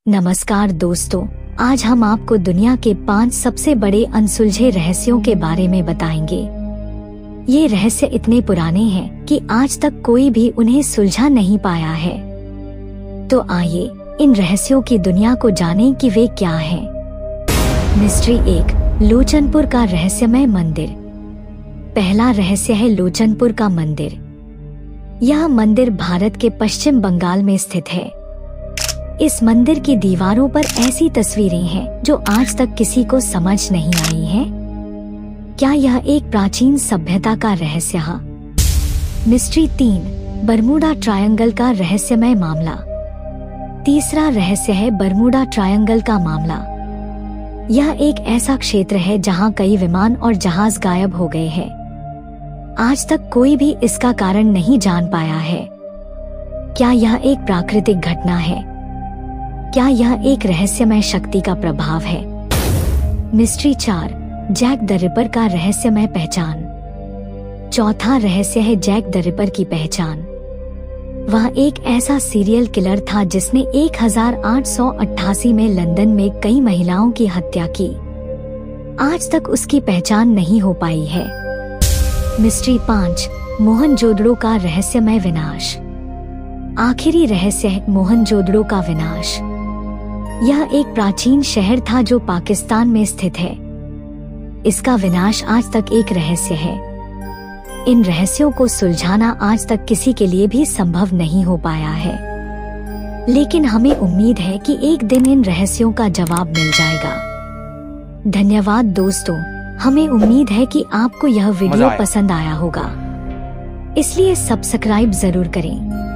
नमस्कार दोस्तों, आज हम आपको दुनिया के 5 सबसे बड़े अनसुलझे रहस्यों के बारे में बताएंगे। ये रहस्य इतने पुराने हैं कि आज तक कोई भी उन्हें सुलझा नहीं पाया है। तो आइए इन रहस्यों की दुनिया को जानें कि वे क्या हैं। मिस्ट्री 1, लोचनपुर का रहस्यमय मंदिर। पहला रहस्य है लोचनपुर का मंदिर। यह मंदिर भारत के पश्चिम बंगाल में स्थित है। इस मंदिर की दीवारों पर ऐसी तस्वीरें हैं जो आज तक किसी को समझ नहीं आई हैं। क्या यह एक प्राचीन सभ्यता का रहस्य है? मिस्ट्री 3, बरमूडा ट्रायंगल का रहस्यमय मामला। तीसरा रहस्य है बरमूडा ट्रायंगल का मामला। यह एक ऐसा क्षेत्र है जहां कई विमान और जहाज गायब हो गए हैं। आज तक कोई भी इसका कारण नहीं जान पाया है। क्या यह एक प्राकृतिक घटना है? क्या यह एक रहस्यमय शक्ति का प्रभाव है? मिस्ट्री 4, जैक द रिपर का रहस्यमय पहचान। चौथा रहस्य है जैक द रिपर की पहचान। वह एक ऐसा सीरियल किलर था जिसने 1888 में लंदन में कई महिलाओं की हत्या की। आज तक उसकी पहचान नहीं हो पाई है। मिस्ट्री 5, मोहनजोदड़ो का रहस्यमय विनाश। आखिरी रहस्य है मोहनजोदड़ो का विनाश। यह एक प्राचीन शहर था जो पाकिस्तान में स्थित है। इसका विनाश आज तक एक रहस्य है। इन रहस्यों को सुलझाना आज तक किसी के लिए भी संभव नहीं हो पाया है, लेकिन हमें उम्मीद है कि एक दिन इन रहस्यों का जवाब मिल जाएगा। धन्यवाद दोस्तों, हमें उम्मीद है कि आपको यह वीडियो पसंद आया होगा, इसलिए सब्सक्राइब जरूर करें।